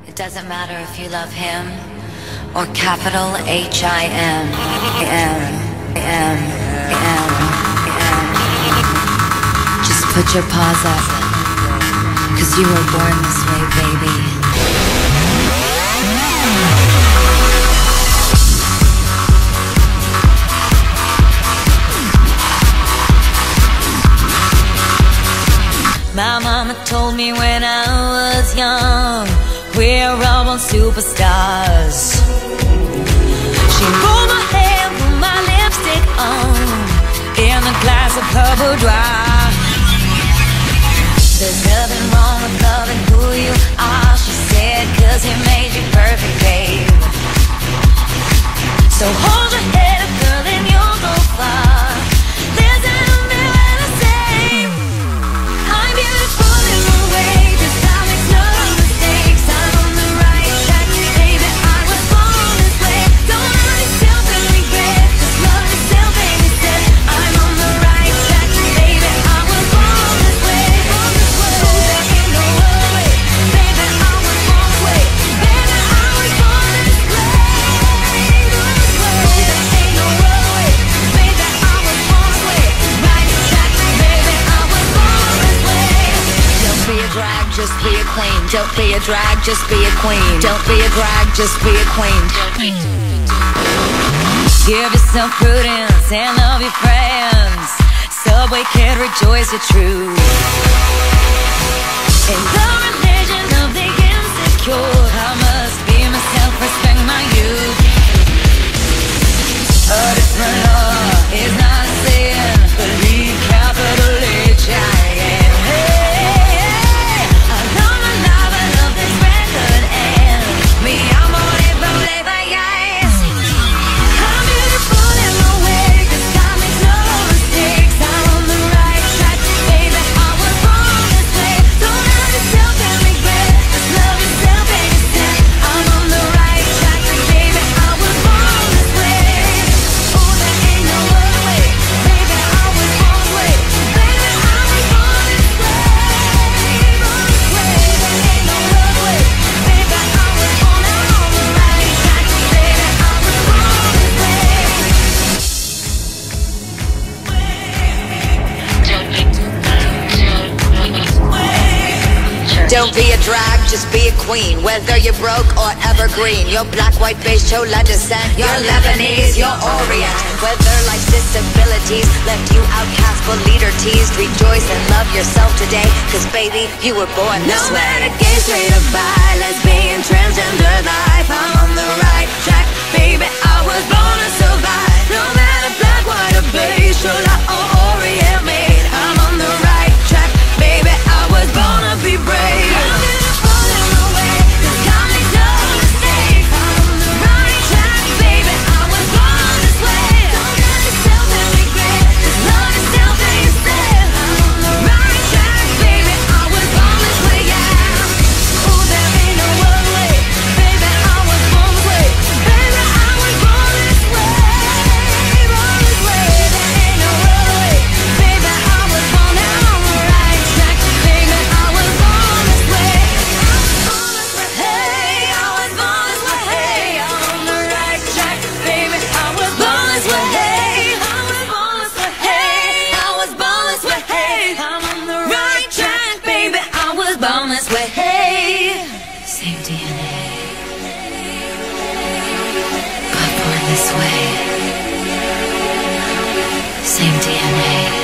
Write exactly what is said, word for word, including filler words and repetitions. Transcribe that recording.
It doesn't matter if you love him or capital H I M. M, M, M, M. Just put your paws up, 'cause you were born this way, baby. My mama told me when I was young, we're all born superstars. She rolled my hair, put my lipstick on, in a glass of her boudoir. There's nothing wrong with loving who you are, she said, 'cause he made you perfect, babe. So hold your head up, girl, and you'll go far. Just be a queen. Don't be a drag, just be a queen. Don't be a drag, just be a queen. Give yourself prudence and love your friends. Subway kid, rejoice your truth. In the religion of the insecure, I must be myself, respect my youth. A different law is not a sin. Believe capital H I M. Don't be a drag, just be a queen. Whether you're broke or evergreen, you're black, white, beige, chola descent, you're Lebanese, you're Orient. Whether life's disabilities left you outcast but leader teased, rejoice and love yourself today, 'cause baby, you were born this way. No matter gay, straight or bi, lesbian, transgender life, I'm on the right track, baby, I was born to survive. No matter black, white or beige, chola or Orient made, I'm on the right track, baby, I was born to be brave. Same D N A. God born this way. Same D N A.